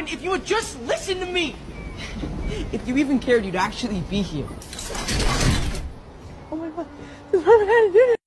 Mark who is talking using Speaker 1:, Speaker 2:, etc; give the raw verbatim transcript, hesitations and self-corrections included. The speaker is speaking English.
Speaker 1: happen if you would just listen to me. If you even cared, you'd actually be here. Oh my God, this is Robert Downey Junior